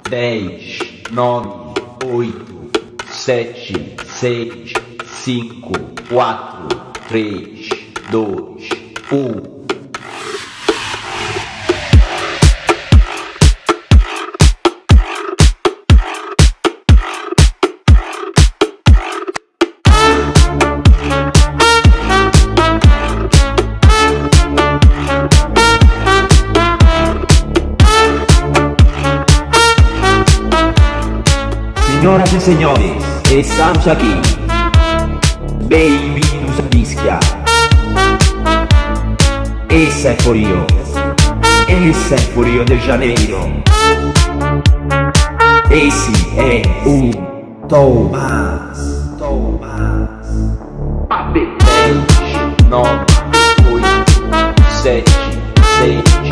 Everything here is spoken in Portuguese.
10, 9, 8, 7, 6, 5, 4, 3, 2, 1. Senhoras e senhores, estamos aqui. Bem-vindos a Ischia. Esse é Rio. Esse é Rio de Janeiro. Esse é o Thomas. 10, 9, 8, 7, 6,